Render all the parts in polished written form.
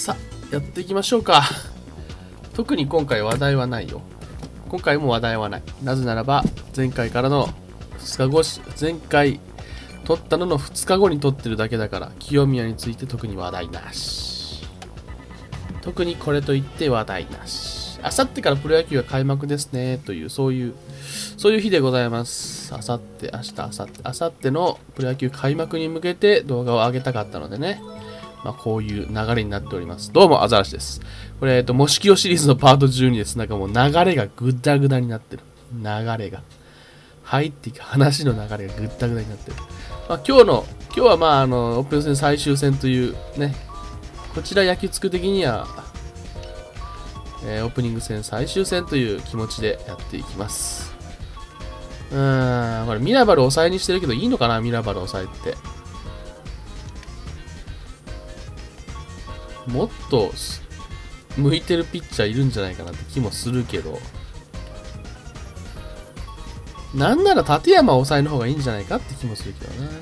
さあ、やっていきましょうか。特に今回話題はないよ。今回も話題はない。なぜならば、前回からの2日後、前回撮ったのの2日後に撮ってるだけだから、清宮について特に話題なし。特にこれといって話題なし。あさってからプロ野球が開幕ですね、という、そういう日でございます。あさって、明日、あさってのプロ野球開幕に向けて動画を上げたかったのでね。まあ、こういう流れになっております。どうも、アザラシです。これ、もしきよシリーズのパート12です。なんかもう流れがぐだぐだになってる。流れが。入っていく話の流れがぐったぐだになってる。まあ、今日はまあ、オープン戦最終戦というね、こちら野球つく的には、オープニング戦最終戦という気持ちでやっていきます。これミラバル抑えにしてるけどいいのかな、ミラバル抑えって。もっと向いてるピッチャーいるんじゃないかなって気もするけど、なんなら立山抑えの方がいいんじゃないかって気もするけどな。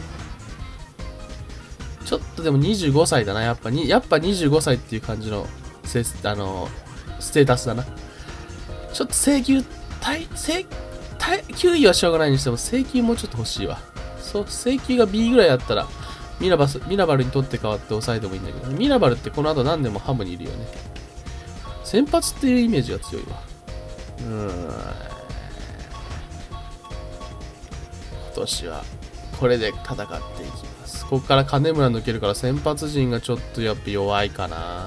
ちょっとでも25歳だな、やっぱ25歳っていう感じのステータスだな。ちょっと9位はしょうがないにしても請求もうちょっと欲しいわ。そう、請求が B ぐらいあったらミラバルにとって変わって抑えてもいいんだけど、ミラバルってこの後何でもハムにいるよね。先発っていうイメージが強いわ。今年はこれで戦っていきます。ここから金村抜けるから先発陣がちょっとやっぱ弱いかな。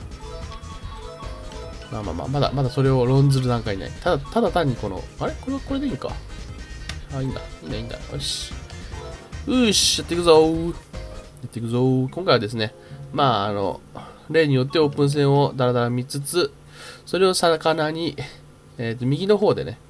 まだそれを論ずる段階にない。ただ単にこの、あれこれでいいか。あ、いいんだ。よし。よし、やっていくぞ。今回はですね、まあ、例によってオープン戦をだらだら見つつ、それを魚に、右の方でね、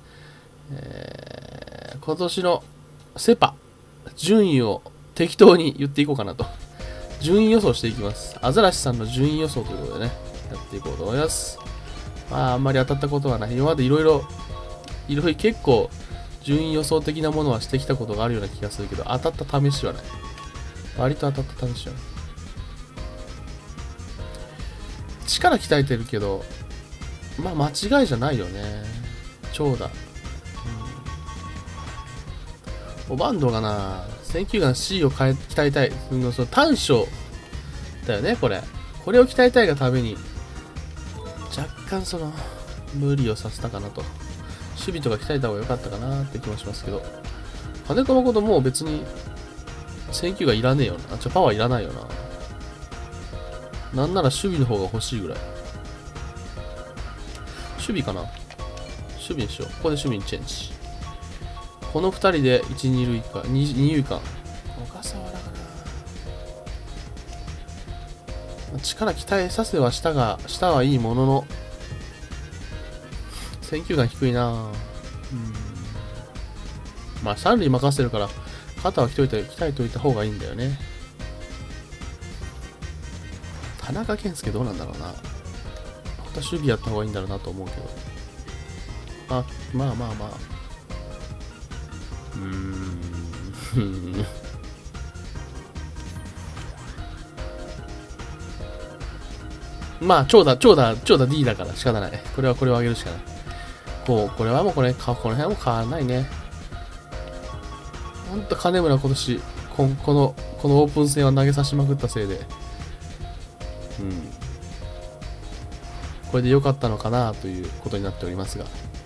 今年のセパ、順位を適当に言っていこうかなと。順位予想していきます。アザラシさんの順位予想ということでね、やっていこうと思います。まあ、あんまり当たったことはない。今までいろいろ結構、順位予想的なものはしてきたことがあるような気がするけど、当たった試しはない。割と当たった試しはない。力鍛えてるけど、まあ間違いじゃないよね。長打。おバンドがな、選球眼 C を鍛えたい。その短所だよね、これ。これを鍛えたいがために、若干無理をさせたかなと。守備とか鍛えた方が良かったかなって気もしますけど。金子誠もう別に、選球がいらねえよな。パワーいらないよな。なんなら守備の方が欲しいぐらい。守備かな。守備にしよう。ここで守備にチェンジ。この2人で1、2塁か、2遊間。小笠原かな。力鍛えさせは下はいいものの、選球眼低いな。まあ3塁任せてるから、肩は鍛えておいた方がいいんだよね。田中健介どうなんだろうな。本当は守備やった方がいいんだろうなと思うけど。まあ。まあ、長打 D だから仕方ない。これを上げるしかない。これはもうこの辺はもう変わらないね。ほんと金村今年、このオープン戦は投げさしまくったせいで、これで良かったのかなということになっておりますが。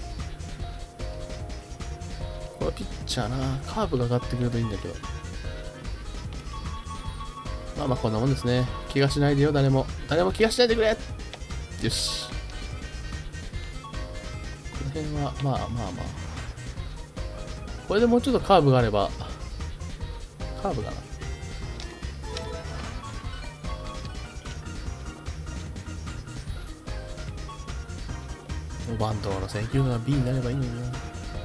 これピッチャーな、カーブが上がってくるといいんだけど。まあこんなもんですね。怪我しないでよ、誰も怪我しないでくれ。よし。この辺は、まあ。これでもうちょっとカーブがあれば、カーブかな。バントの選球が B になればいいのにな。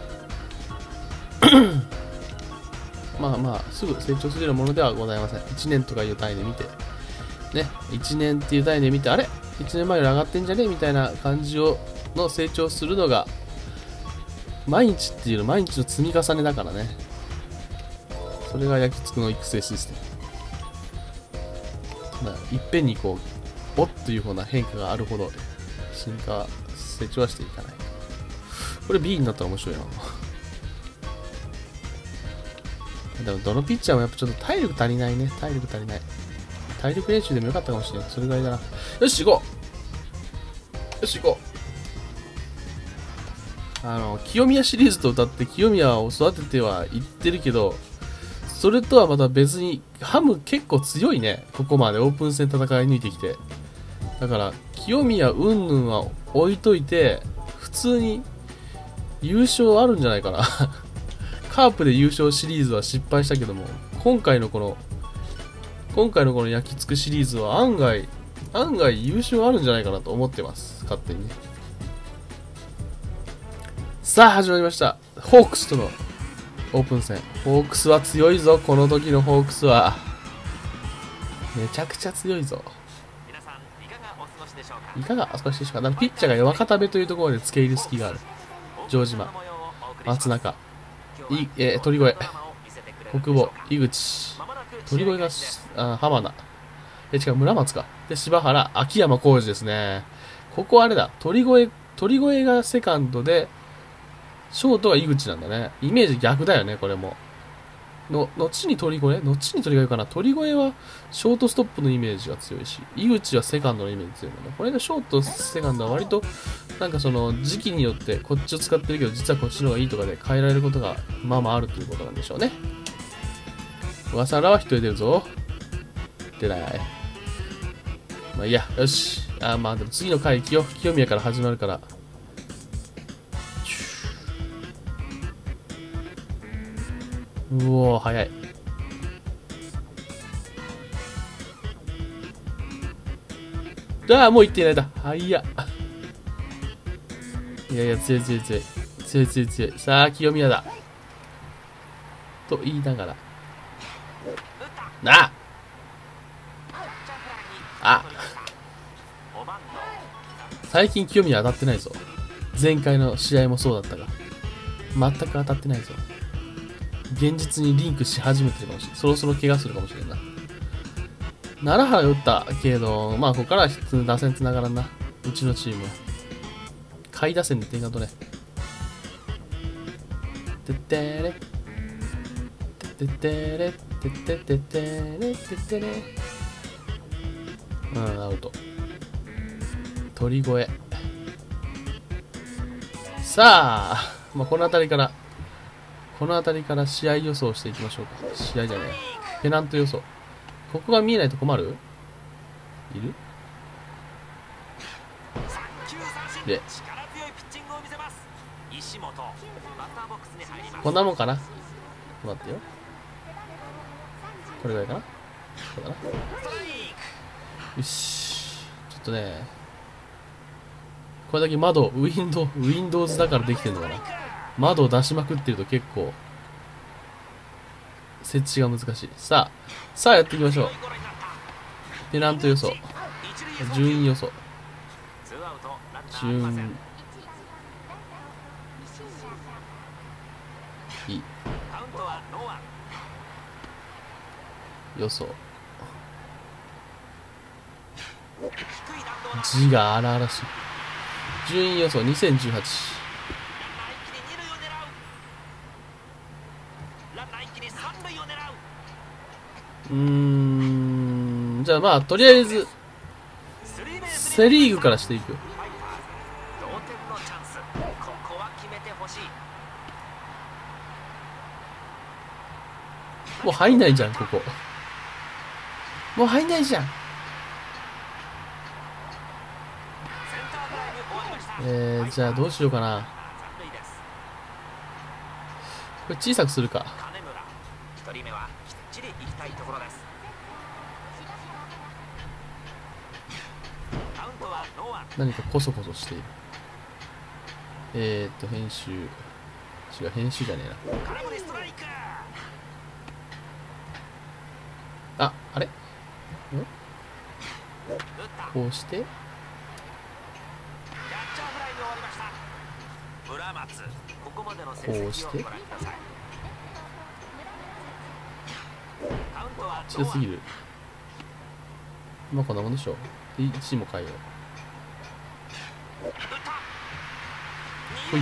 まあ、すぐ成長するようなものではございません。1年とかいう単位で見て、ね、1年っていう単位で見て、あれ ?1 年前より上がってんじゃねみたいな感じの成長するのが、毎日の積み重ねだからね。それが焼き付くの育成システム。いっぺんにこう、 おっというふうな変化があるほど進化成長はしていかない。これ B になったら面白いな。でもどのピッチャーもやっぱちょっと体力足りないね。体力足りない。体力練習でもよかったかもしれない。それぐらいだな。よし行こう。よし行こう。清宮シリーズと歌って清宮を育ててはいってるけど、それとはまた別にハム結構強いね。ここまでオープン戦戦い抜いてきて。だから清宮うんぬんは置いといて、普通に優勝あるんじゃないかな。カープで優勝シリーズは失敗したけども、今回のこの焼きつくシリーズは案外優勝あるんじゃないかなと思ってます。勝手にね。さあ始まりました。ホークスとのオープン戦。ホークスは強いぞ。この時のホークスはめちゃくちゃ強いぞ。 皆さんいかがお過ごしでしょうか。 いかがお過ごしでしょうか。なんかピッチャーが若田部というところで付け入る隙がある。城島、松中、鳥越、国保、井口、鳥越が浜田、違う村松か。で柴原、秋山浩二ですね。ここあれだ。鳥越がセカンドでショートは井口なんだね。イメージ逆だよね、これも。後に鳥越かな。鳥越はショートストップのイメージが強いし、井口はセカンドのイメージ強いんだね。これでショート、セカンドは割と、なんかその時期によってこっちを使ってるけど、実はこっちの方がいいとかで変えられることがまあまああるということなんでしょうね。小笠原は一人出るぞ。出ない。まあいいや、よし。まあでも次の回、清宮から始まるから。うおー、早い。もう1点ないだ。はいや。いや、強い。さあ、清宮だ。と言いながら。最近清宮当たってないぞ。前回の試合もそうだったが。全く当たってないぞ。現実にリンクし始めてるかもしれない。そろそろ怪我するかもしれんな。奈良原打ったけど、まあここからは打線繋がらんな。うちのチームは。下位打線で点が取れ。てってれ。てってれ。てってってってれ。てってれ。アウト。鳥越。さあ、まあこの辺りから試合予想していきましょうか。試合じゃねえ。ペナント予想。ここが見えないと困る？いる？で、こんなもんかな。待ってよ。これぐらいかな。そうだな。よし。ちょっとね、これだけWindows だからできてるのかな。窓を出しまくってると結構設置が難しい。さあやっていきましょう。ペナント予想、順位予想、予想。字が荒々しい。順位予想2018。じゃあまあとりあえずセリーグからしていく。もう入んないじゃん、ここ。もう入んないじゃん。じゃあどうしようかな。これ小さくするか。何かコソコソしている。編集。違う、編集じゃねえな。あれ？こうして。こうして。強すぎる。まあこんなもんでしょう。 1も変えよう。ほい。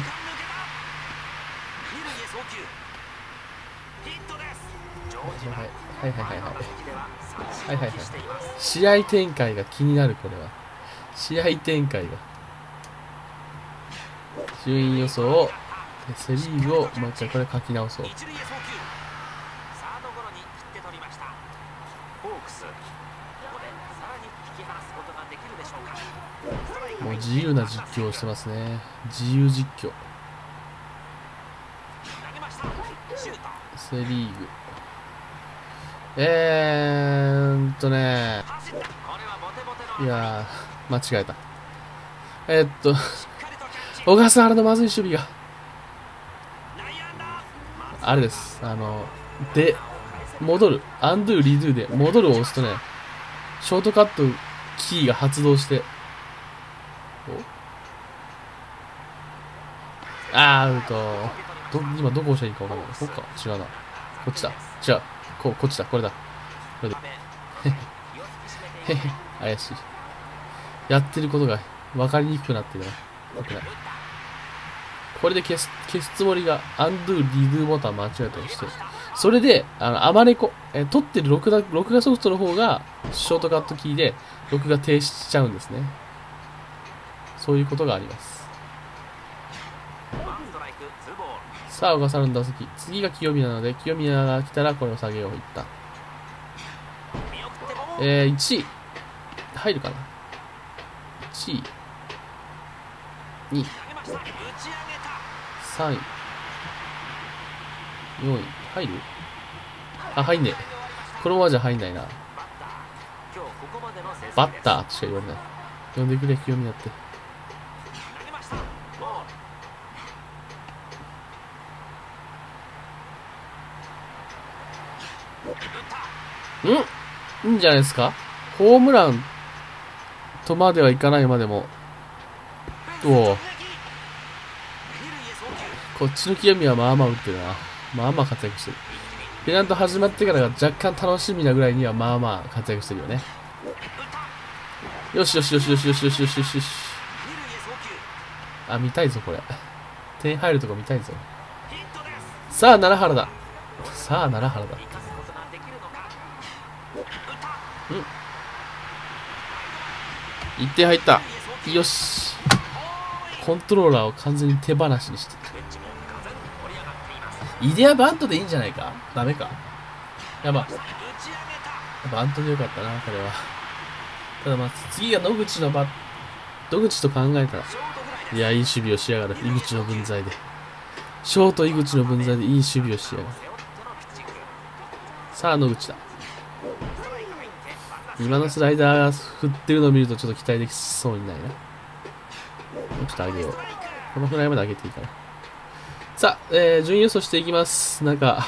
はいはいはいはいはいはいはいはい。試合展開が気になる。これは試合展開が順位予想をセ・リーグをもう一回これ書き直そう。もう自由な実況をしてますね。自由実況。セ・リーグいやー間違えた。小笠原のまずい守備があれです。で戻るアンドゥリドゥで戻るを押すとね、ショートカットキーが発動して、アウト。今どこ押したらいいか分かんない。そっか、違うな。こっちだ。違う。こっちだ。これだ。これだ。へへ。怪しい。やってることが分かりにくくなってるな。よくない。これで消すつもりが、アンドゥリドゥボタン間違えたりして。それで、アマネコ、撮ってる録画ソフトの方が、ショートカットキーで、録画停止しちゃうんですね。そういうことがあります。さあ、小笠原の打席。次が清宮なので、清宮が来たらこれを下げよう。いった。1位。入るかな ?1 位。2位。3位。4位。入る？あ、入んねえ。このままじゃ入んないな。バッターとしか言われない。呼んでくれ、清宮って。いいんじゃないですか。ホームランとまではいかないまでも。こっちの清宮はまあまあ打ってるな。まあまあ活躍してる。ペナント始まってからが若干楽しみなぐらいにはまあまあ活躍してるよね。よしよしよしよしよしよしよしよしよし。あ、見たいぞこれ。点入るとこ見たいぞ。さあ、奈良原だ。さあ、奈良原だ。1点入った。よし。コントローラーを完全に手放しにして。イデアバントでいいんじゃないか。ダメか。いやまあ、バントでよかったな、これは。ただまあ、次が野口と考えたら。いや、いい守備をしやがる。井口の分際で。ショート井口の分際でいい守備をしやがる。さあ、野口だ。今のスライダー振ってるのを見るとちょっと期待できそうにないな。もうちょっと上げよう。このくらいまで上げていいかな。さあ、順位予想していきます。なんか、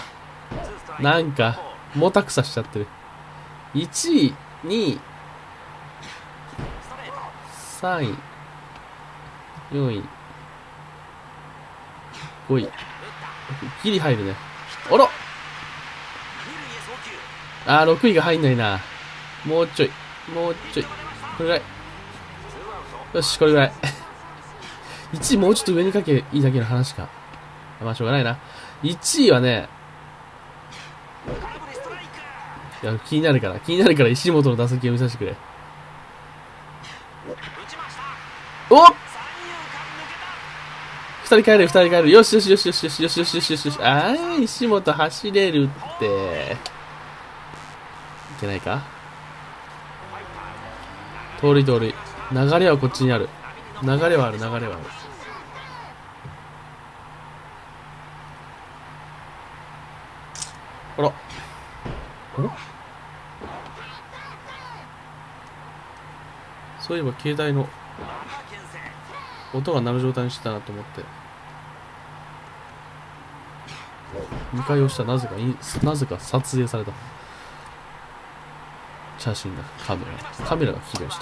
もたくさしちゃってる。1位、2位、3位、4位、5位。ギリ入るね。あら6位が入んないな。もうちょい。これぐらい。よし、これぐらい。1位もうちょっと上にかけいいだけの話か。まあ、しょうがないな。1位はね、いや、気になるから石本の打席を見させてくれ。おっ2人帰る。よし。石本走れるって。いけないか。通り。流れはこっちにある。流れはある。あら。そういえば携帯の音が鳴る状態にしてたなと思って。2回押したらなぜか撮影された。写真がカメラが起動した。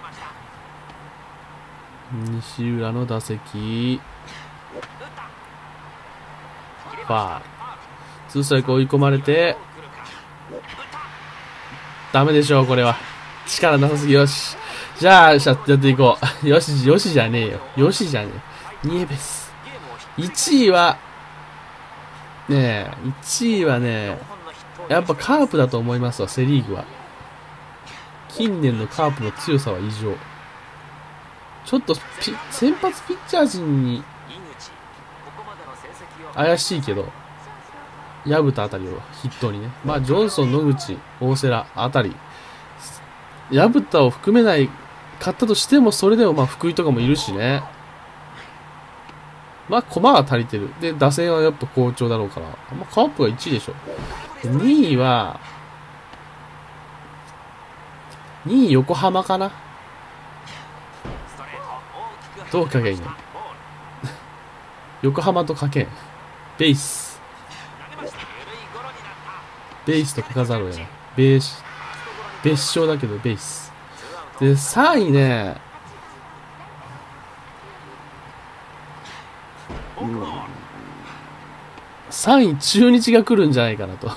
西浦の打席。ファール。ツーストライク追い込まれて。ダメでしょう、これは。力なさすぎ。よし。 じゃあ、やっていこう。よしじゃねえよ。よしじゃねえ。ニエベス。1位は、ねえ、1位はね、やっぱカープだと思いますわ、セリーグは。近年のカープの強さは異常。ちょっと先発ピッチャー陣に怪しいけど、薮田あたりを筆頭にね。まあ、ジョンソン、野口、大瀬良あたり。薮田を含めないかったとしても、それでもまあ、福井とかもいるしね。まあ、駒は足りてる。で、打線はやっぱ好調だろうから。まあ、カープが1位でしょ。2位は、2位横浜かな。どうかけんよ。横浜とかけん。ベース。ベースと書かざるを得ない。別称だけどベース。で、3位ね、3位中日が来るんじゃないかなと。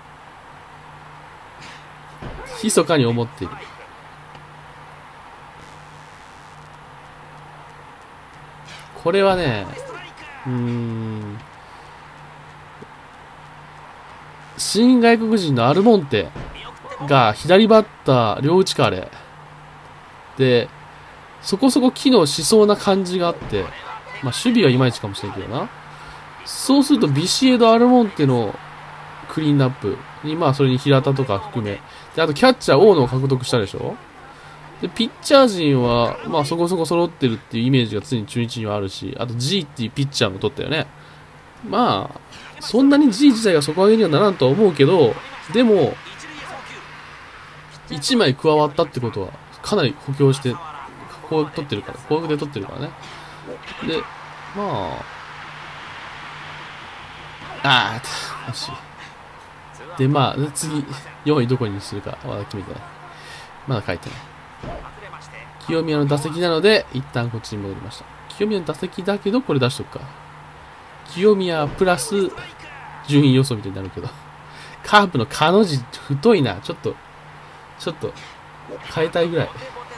密かに思っている。これはね、新外国人のアルモンテが左バッター両打ちかあれ。で、そこそこ機能しそうな感じがあって、まあ守備はいまいちかもしれんけどな。そうするとビシエド・アルモンテのクリーンナップに、まあそれに平田とか含め。で、あとキャッチャー大野を獲得したでしょ。で、ピッチャー陣は、まあそこそこ揃ってるっていうイメージが常に中日にはあるし、あと G っていうピッチャーも取ったよね。まあ、そんなに G 自体が底上げにはならんとは思うけど、でも、1枚加わったってことは、かなり補強して、こう取ってるから、攻撃で取ってるからね。で、まあ、惜しい。で、まあ、次、4位どこにするか、まだ決めてない。まだ書いてない。清宮の打席なので、一旦こっちに戻りました。清宮の打席だけど、これ出しとくか。清宮プラス、順位予想みたいになるけど。カープのカの字、太いな。ちょっと、変えたいぐらい。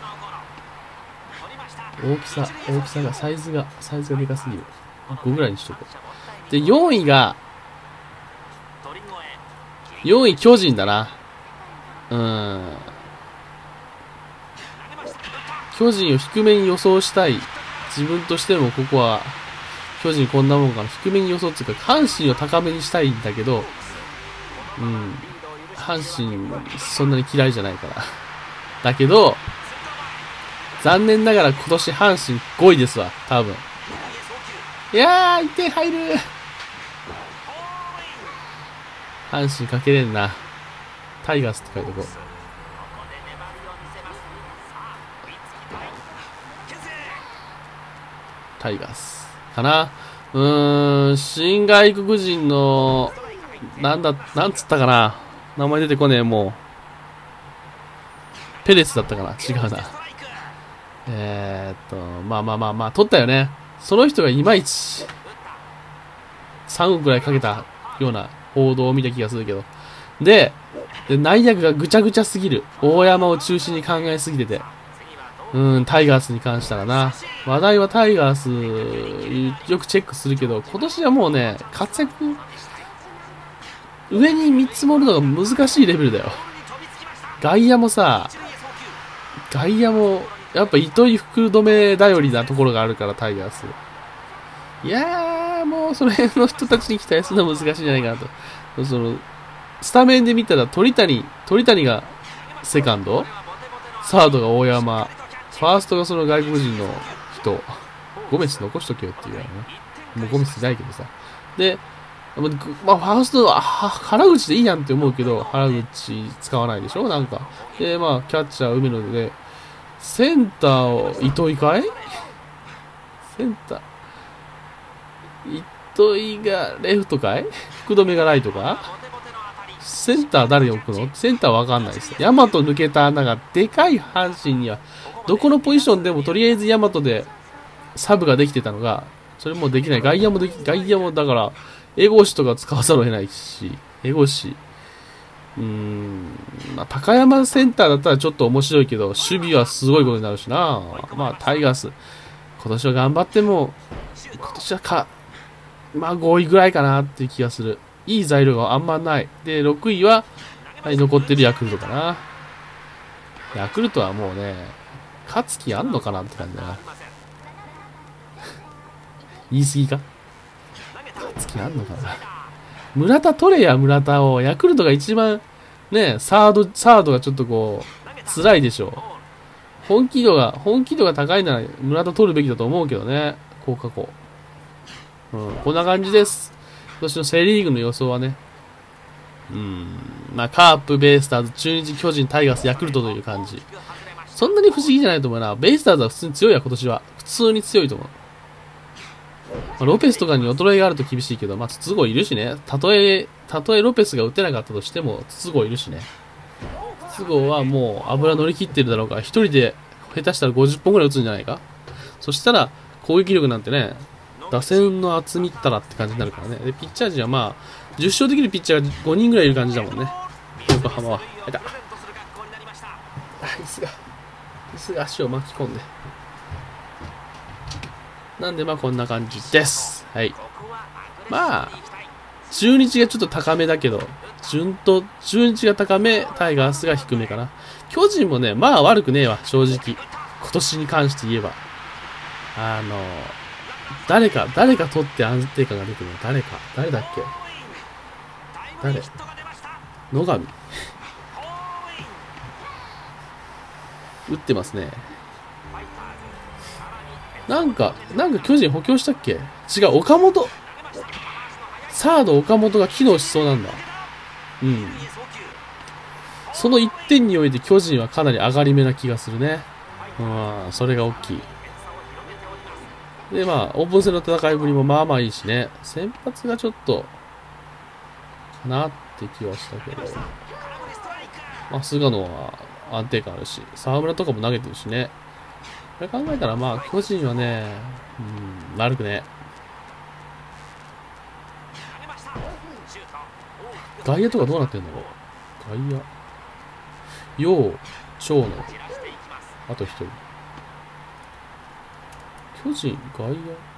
大きさが、サイズがでかすぎる。5ぐらいにしとこう。で、4位巨人だな。巨人を低めに予想したい。自分としてもここは、巨人こんなもんかな。低めに予想っていうか、阪神を高めにしたいんだけど、阪神、そんなに嫌いじゃないから。だけど、残念ながら今年阪神5位ですわ、多分。いやー、1点入る。阪神かけれんな。タイガースって書いておこう。タイガース。かな。新外国人の、なんつったかな。名前出てこねえ、もう。ペレスだったかな。違うな。まあ、取ったよね。その人がいまいち、3億くらいかけたような報道を見た気がするけど。で、内役がぐちゃぐちゃすぎる。大山を中心に考えすぎてて。タイガースに関したらな。話題はタイガース、よくチェックするけど、今年はもうね、活躍、上に見積もるのが難しいレベルだよ。外野も、やっぱ糸井福留頼りなところがあるから、タイガース。いやー、もうその辺の人たちに期待するのは難しいんじゃないかなと。スタメンで見たら鳥谷がセカンド、サードが大山、ファーストがその外国人の人、ゴメス残しとけよっていうね。もうゴメスいないけどさ。で、まあ、ファーストは原口でいいやんって思うけど、原口使わないでしょなんか。で、まあ、キャッチャー梅野で、センターを糸井かいセンター。糸井がレフトかい福留がライトかセンター誰置くのセンターわかんないです。ヤマト抜けた穴がでかい阪神には、どこのポジションでもとりあえずヤマトでサブができてたのが、それもできない。外野もだから、エゴシとか使わざるを得ないし、エゴシ。 まあ、高山センターだったらちょっと面白いけど、守備はすごいことになるしな。まあ、タイガース、今年は頑張っても、今年はまあ5位ぐらいかなっていう気がする。いい材料があんまない。で、6位は、はい、残ってるヤクルトかな。ヤクルトはもうね、勝つ気あんのかなって感じだな。言い過ぎか？勝つ気あんのかな。村田取れや、村田を。ヤクルトが一番、ね、サードがちょっとこう、辛いでしょう。本気度が高いなら村田取るべきだと思うけどね。こんな感じです。今年のセリーグの予想はね。まあ、カープ、ベイスターズ、中日、巨人、タイガース、ヤクルトという感じ。そんなに不思議じゃないと思うな。ベイスターズは普通に強いや、今年は。普通に強いと思う。まあ、ロペスとかに衰えがあると厳しいけど、まあ、筒香いるしね。たとえロペスが打てなかったとしても、筒香いるしね。筒香はもう油乗り切ってるだろうから、一人で下手したら50本ぐらい打つんじゃないか。そしたら、攻撃力なんてね、打線の厚みったらって感じになるからね。で、ピッチャー陣はまあ、10勝できるピッチャーが5人ぐらいいる感じだもんね。横浜は。椅子が足を巻き込んで。なんでまあこんな感じです。はい。まあ、中日がちょっと高めだけど、中日が高め、タイガースが低めかな。巨人もね、まあ悪くねえわ、正直。今年に関して言えば。誰か取って安定感が出てるの誰だっけ野上打ってますね。なんか巨人補強したっけ？違う、岡本。サード岡本が機能しそうなんだ。その1点において巨人はかなり上がり目な気がするね。それが大きい。で、まあ、オープン戦の戦いぶりもまあまあいいしね。先発がちょっと、かなって気はしたけど。まあ、菅野は安定感あるし、沢村とかも投げてるしね。これ考えたら、まあ、巨人はね、悪くね。外野とかどうなってんだろう。外野。陽、長野。あと一人。巨人、外野。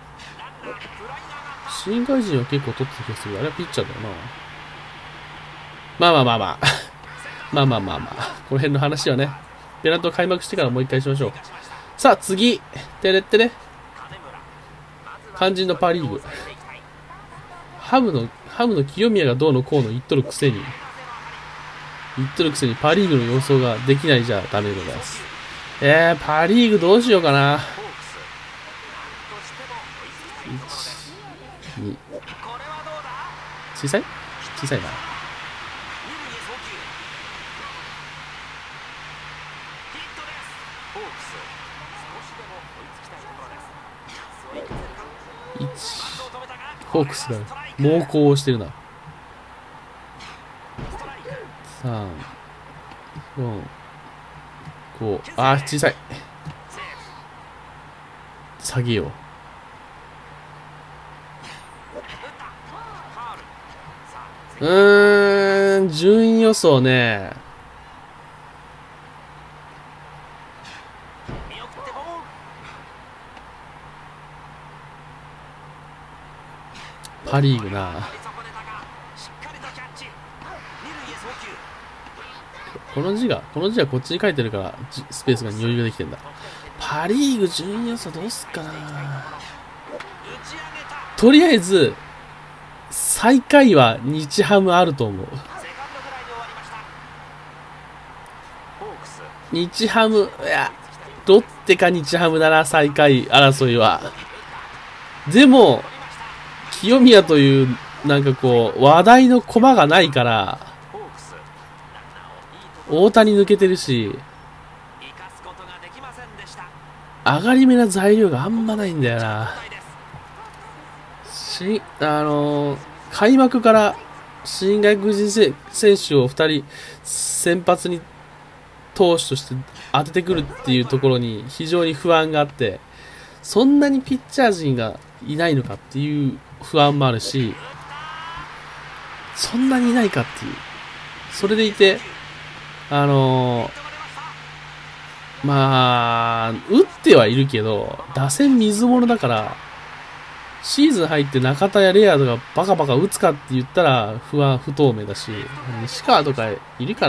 新外人は結構取ってた気がする。あれはピッチャーだよな。まあ。まあ。この辺の話はね、ペナント開幕してからもう一回しましょう。さあ、次。てれってね。肝心のパリーグ。ハムの清宮がどうのこうの言っとるくせにパリーグの予想ができないじゃダメでございます。パリーグどうしようかな。1、2。小さいな。ホークスが猛攻をしてるな。3、4、5。小さい。下げよう。順位予想ね。パリーグな。この字はこっちに書いてるからスペースが余裕ができてんだ。パリーグ順位予想どうすっかな。とりあえず最下位は日ハムあると思う。日ハム、いやロッテか日ハムだな、最下位争いは。でも清宮というなんかこう話題の駒がないから大谷抜けてるし上がり目な材料があんまないんだよな。開幕から新外国人選手を2人先発に投手として当ててくるっていうところに非常に不安があって、そんなにピッチャー陣がいないのかっていう不安もあるし、そんなにいないかっていう。 それでいて、まあ、打ってはいるけど、打線水物だから、シーズン入って中田やレアードがバカバカ打つかって言ったら不透明だし、西川とかいるから、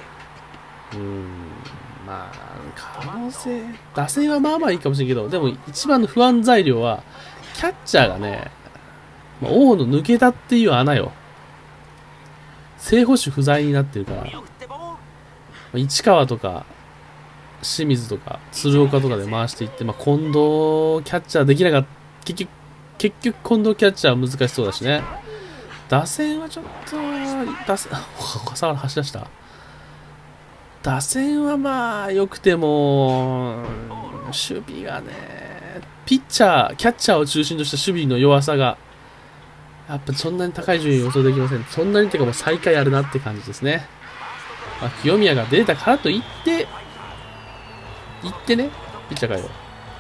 まあ、可能性、打線はまあまあいいかもしれんけど、でも一番の不安材料は、キャッチャーがね、大野抜けたっていう穴よ。正捕手不在になってるから、市川とか、清水とか、鶴岡とかで回していって、近藤キャッチャーできなかった。結局近藤キャッチャーは難しそうだしね。打線はちょっと、小笠原走らした。打線はまあ、良くても、守備がね、キャッチャーを中心とした守備の弱さが、やっぱそんなに高い順位予想できません。そんなにっていうかもう最下位あるなって感じですね。清宮が出たからといって、ね、ピッチャーかよ。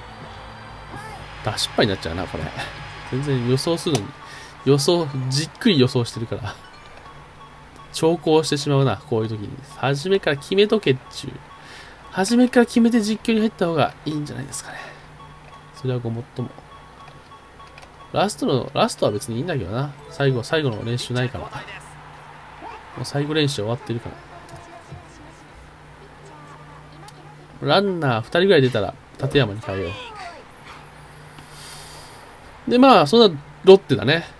失敗になっちゃうな、これ。全然予想するのに。じっくり予想してるから。長考してしまうな、こういう時に。初めから決めとけっちゅう。初めから決めて実況に入った方がいいんじゃないですかね。それはごもっとも。ラストは別にいいんだけどな。最後の練習ないから。もう最後練習終わってるから。ランナー2人ぐらい出たら、立山に変えよう。で、まあ、そんなロッテだね。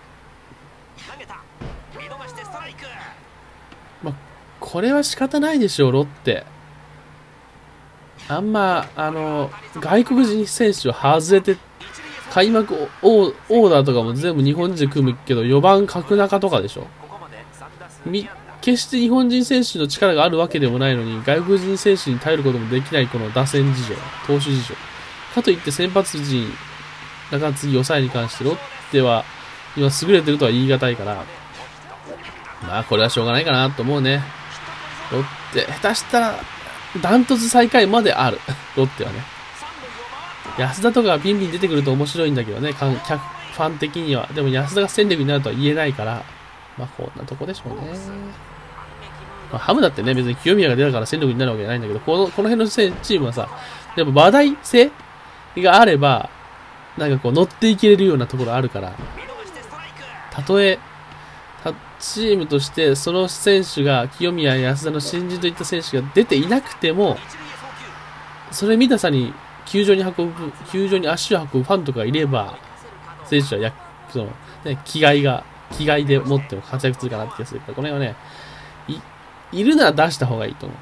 まあ、これは仕方ないでしょう、ロッテ。あんま、外国人選手を外れて、開幕オーダーとかも全部日本人で組むけど、4番角中とかでしょ。決して日本人選手の力があるわけでもないのに、外国人選手に頼ることもできないこの打線事情、投手事情。かといって先発陣、だから次抑えに関してロッテは今優れてるとは言い難いから、まあこれはしょうがないかなと思うね。ロッテ、下手したらダントツ最下位まである。ロッテはね。安田とかビンビン出てくると面白いんだけどね、ファン的には。でも安田が戦力になるとは言えないから、まあこんなとこでしょうね。まあ、ハムだってね、別に清宮が出たから戦力になるわけじゃないんだけど、この辺のチームはさ、やっぱ話題性があれば、なんかこう乗っていけれるようなところあるから、たとえ、チームとしてその選手が、清宮や安田の新人といった選手が出ていなくても、それ見たさに球場に足を運ぶファンとかがいれば、選手は気概で持っても活躍するかなって気がするから、この辺はね、いるなら出した方がいいと思う。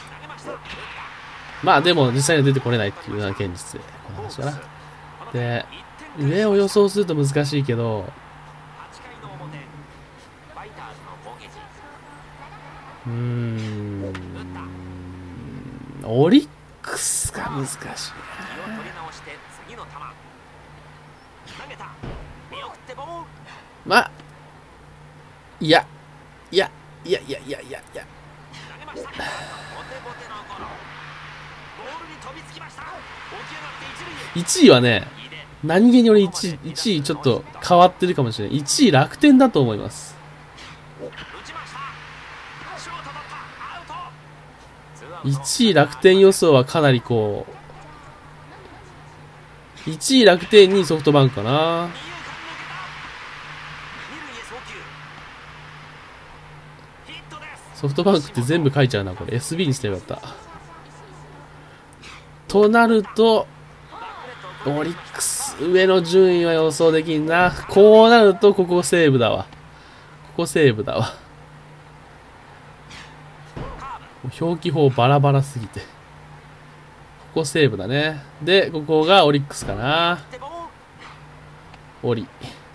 まあでも実際には出てこれないっていうような現実で、この話かな。で、上を予想すると難しいけど、オリックスが難しいな。まあ、いや。1位はね、何気に俺1位ちょっと変わってるかもしれない。1位楽天だと思います。1位楽天予想はかなりこう、1位楽天2位ソフトバンクかな。ソフトバンクって全部書いちゃうな、これ。SB にしてよかった。となると、オリックス、上の順位は予想できんな。こうなると、ここ西武だわ。表記法バラバラすぎて。ここ西武だね。で、ここがオリックスかな。オリ。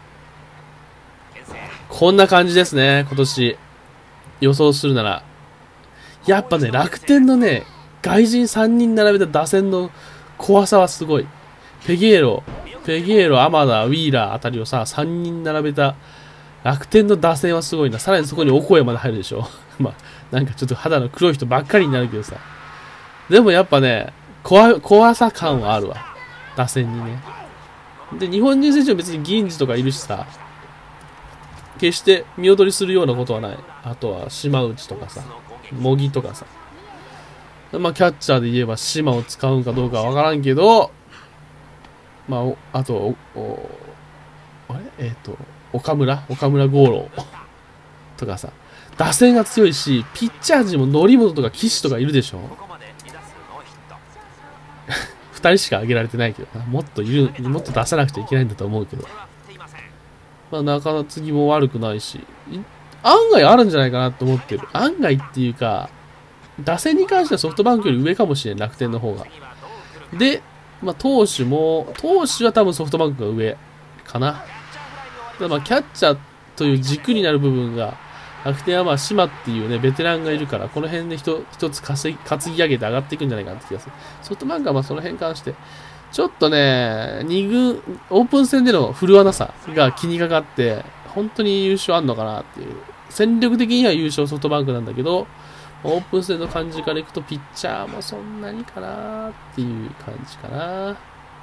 こんな感じですね、今年。予想するなら。やっぱね、楽天のね、外人3人並べた打線の怖さはすごい。ペゲーロ、アマダ、ウィーラーあたりをさ、3人並べた楽天の打線はすごいな。さらにそこにオコエまで入るでしょ。まあ、なんかちょっと肌の黒い人ばっかりになるけどさ。でもやっぱね、怖さ感はあるわ。打線にね。で、日本人選手は別に銀次とかいるしさ。 決して見劣りするようなことはない。あとは島内とかさ、模擬とかさ。まあキャッチャーで言えば島を使うんかどうかはわからんけど、まあ、あと、あれ岡村剛郎とかさ、打線が強いし、ピッチャー陣も則本とか岸とかいるでしょ。2人しか挙げられてないけどな。もっと出さなくちゃいけないんだと思うけど。まあ、中継ぎも悪くないし、案外あるんじゃないかなと思ってる。案外っていうか、打線に関してはソフトバンクより上かもしれん、楽天の方が。で、まあ、投手は多分ソフトバンクが上かな。まあ、キャッチャーという軸になる部分が、楽天はまあ、島っていうね、ベテランがいるから、この辺で一つ担ぎ上げて上がっていくんじゃないかなって気がする。ソフトバンクはまあ、その辺に関して、ちょっとね、2軍、オープン戦での振るわなさが気にかかって、本当に優勝あんのかなっていう。戦力的には優勝ソフトバンクなんだけど、オープン戦の感じからいくと、ピッチャーもそんなにかなっていう感じかな。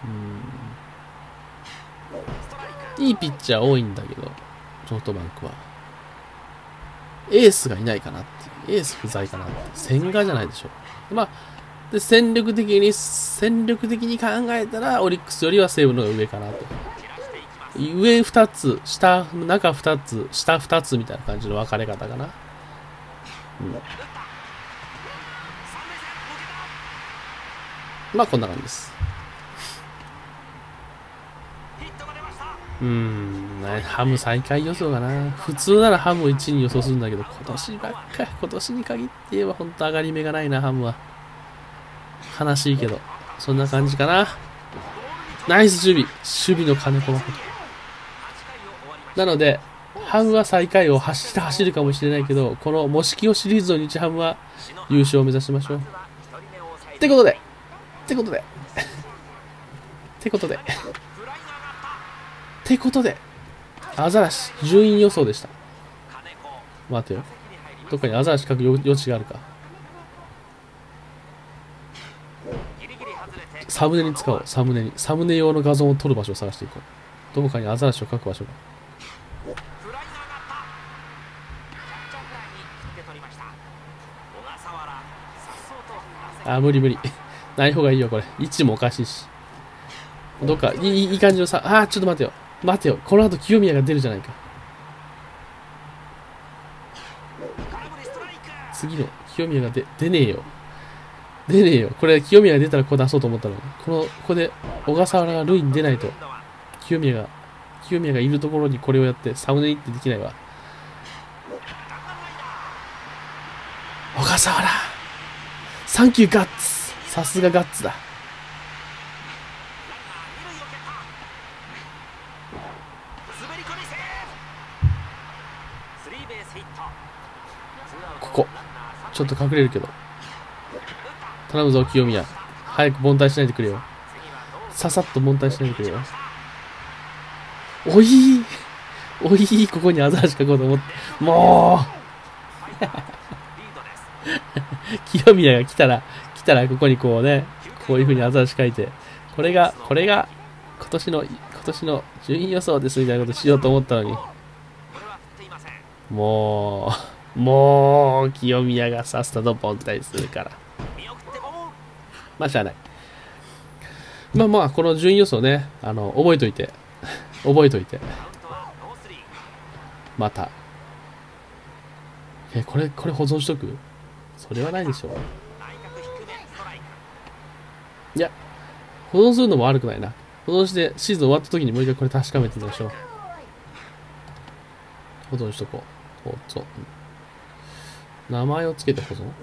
いいピッチャー多いんだけど、ソフトバンクは。エースがいないかなっていう。エース不在かなって。千賀じゃないでしょ。まあ、で、戦力的に考えたら、オリックスよりは西武の方が上かなと。上2つ、中2つ、下2つみたいな感じの分かれ方かな。まあ、こんな感じです。ハム最下位予想かな。普通ならハムを1位に予想するんだけど、今年に限って言えば本当上がり目がないな、ハムは。悲しいけど、そんな感じかな。ナイス守備の金子誠。なので、ハムは最下位を走るかもしれないけど、このモシキオシリーズの日ハムは優勝を目指しましょう。ってことで、アザラシ、順位予想でした。待てよ。どっかにアザラシ書く余地があるか。サムネに使おう、サムネ用の画像を撮る場所を探していこう。どこかにアザラシを書く場所が。無理。ない方がいいよ、これ。位置もおかしいし。どっか、いい感じのさ、ちょっと待てよ。この後清宮が出るじゃないか。次の清宮が出ねえよ。これ清宮が出たらここ出そうと思ったのに。ここで小笠原が塁に出ないと、清宮がいるところにこれをやってサムネイってできないわ。小笠原サンキューガッツ。さすがガッツだ。ここちょっと隠れるけど頼むぞ清宮、早く凡退しないでくれよ。ささっと凡退しないでくれよ。おいここにアザラシ書こうと思って、もう清宮が来たらここにこうね、こういう風にアザラシ書いて、これが今年の順位予想ですみたいなことしようと思ったのに、もう清宮がさっさと凡退するから、まあしゃあない。まあこの順位予想ね、覚えといてまたこれ保存しとく？それはないでしょう。いや、保存するのも悪くないな。保存してシーズン終わった時にもう一回これ確かめてみましょう。保存しとこう。名前をつけて保存。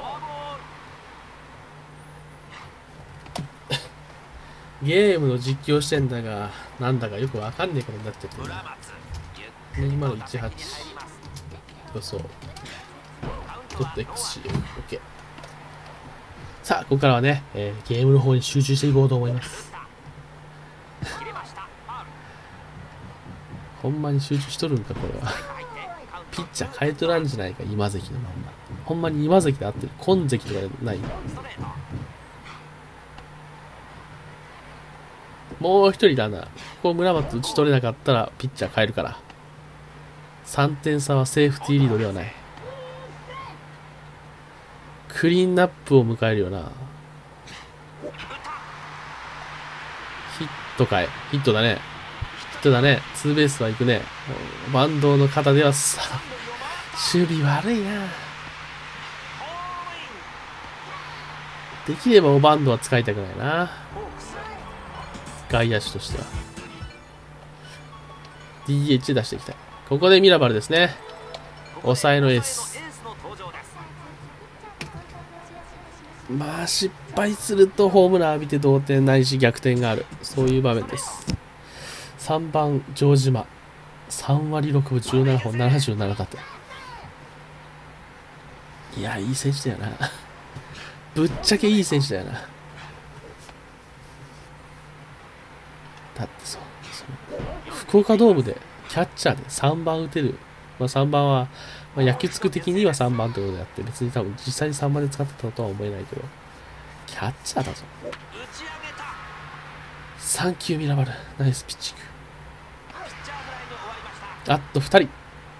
ゲームの実況してんだが、なんだかよくわかんねえことになっちゃってるな。2018予想。.xc。OK。さあ、ここからはね、ゲームの方に集中していこうと思います。ほんまに集中しとるんか、これは。ピッチャー変えとらんじゃないか、今関のまんま。ほんまに今関で合ってる。今関とかない。もう一人ランナー。ここ村松打ち取れなかったらピッチャー変えるから。 3点差はセーフティーリードではない。クリーンナップを迎えるよな。ヒットかい。ヒットだね。ヒットだね。ツーベースは行くね。バンドの肩ではさ、守備悪いな。できればオバンドは使いたくないな。外野手としては。DH 出していきたい。ここでミラバルですね。抑えのエース。まあ失敗するとホームラン浴びて同点ないし逆転がある。そういう場面です。3番城島。3割6分17本77打点。いや、いい選手だよな。ぶっちゃけいい選手だよな。だってそう福岡ドームでキャッチャーで3番打てる。まあ、3番は、まあ、野球つく的には3番ってことであって、別に多分実際に3番で使ってたとは思えないけど、キャッチャーだぞ。3球ミラバル。ナイスピッチング。あと2人。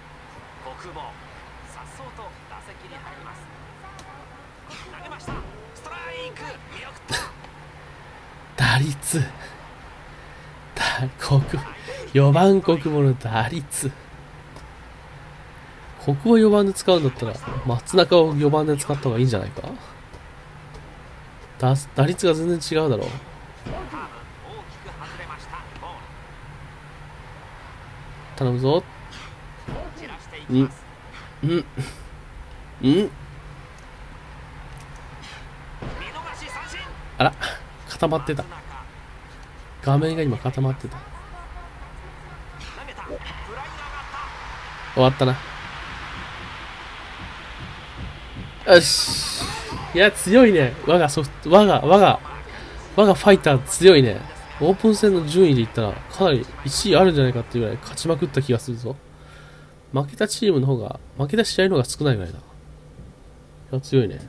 打率。4番国母の打率。国母4番で使うんだったら、松中を4番で使った方がいいんじゃないか。打率が全然違うだろう。頼むぞ。あら、固まってた。画面が今固まってた。終わったな。よし。いや、強いね。我がファイター強いね。オープン戦の順位で言ったら、かなり1位あるんじゃないかっていうぐらい勝ちまくった気がするぞ。負けたチームの方が、負けた試合の方が少ないぐらいだ。いや、強いね。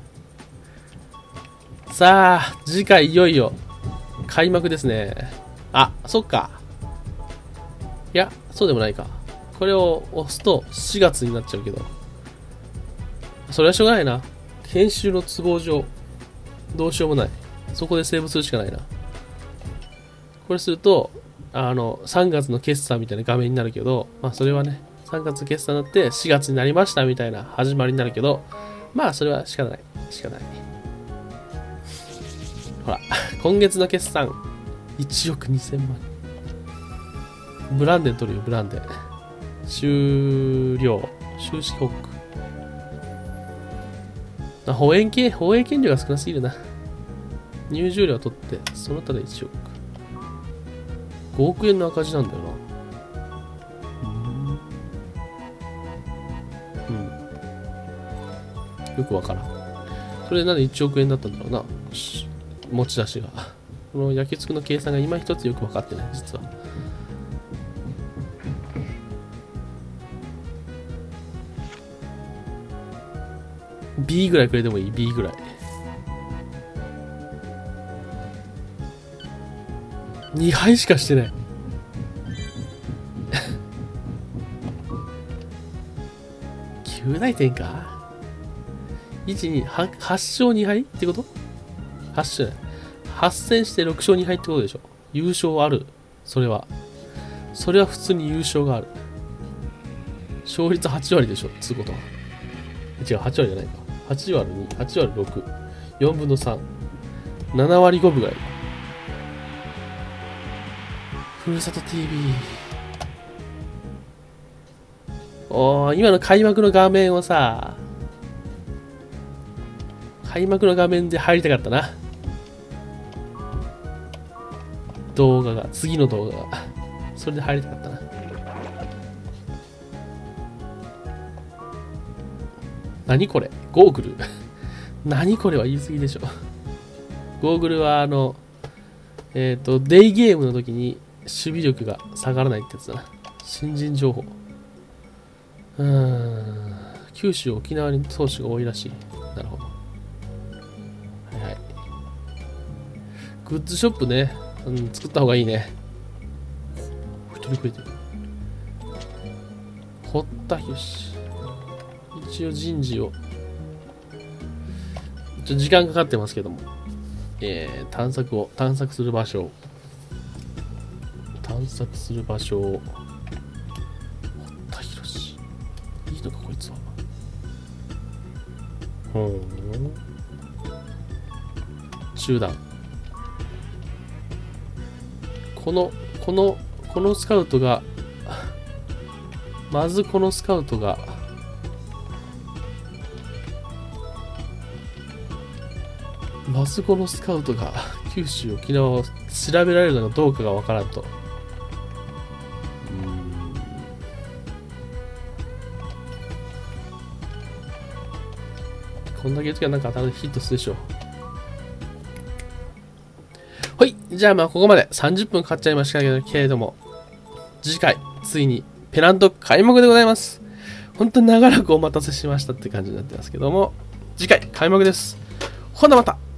さあ、次回いよいよ、開幕ですね。あ、そっか。いや、そうでもないか。これを押すと4月になっちゃうけど。それはしょうがないな。編集の都合上、どうしようもない。そこでセーブするしかないな。これすると、3月の決算みたいな画面になるけど、まあそれはね、3月決算になって4月になりましたみたいな始まりになるけど、まあそれは仕方ない。仕方ない。ほら、今月の決算、1億2000万。ブランデン取るよ、ブランデン。終了。収支報告。放映権料が少なすぎるな。入場料取って、その他で1億。5億円の赤字なんだよな。よくわからん。それでなんで1億円だったんだろうな。持ち出しが。この焼き付くの計算が今一つよく分かってない、実は。B ぐらいくれてもいい ?B ぐらい。2敗しかしてない。9大点か ?1、2、8勝2敗ってこと ?8 勝8戦して6勝2敗ってことでしょ。優勝ある。それは普通に優勝がある。勝率8割でしょ。つうことは。違う、8割じゃないか。8割2、8割6。4分の3。7割5分ぐらい。ふるさと TV。今の開幕の画面をさ、開幕の画面で入りたかったな。動画が、次の動画が。それで入りたかったな。何これゴーグル何これは言い過ぎでしょ。ゴーグルはデイゲームの時に守備力が下がらないってやつだな。新人情報。九州、沖縄に投手が多いらしい。なるほど。はいはい。グッズショップね。作った方がいいね。一人増えてる。 堀田博士。一応人事を。時間かかってますけども。探索する場所を。探索する場所を。堀田博士。いいのか、こいつは。中断。このスカウトが、まずこのスカウトが、九州、沖縄を調べられるのかどうかがわからんと。こんだけ言うときはなんか当たるヒットするでしょ。はい。じゃあまあここまで30分かかっちゃいましたけれども、次回、ついにペナント開幕でございます。本当に長らくお待たせしましたって感じになってますけども、次回開幕です。ほなまた。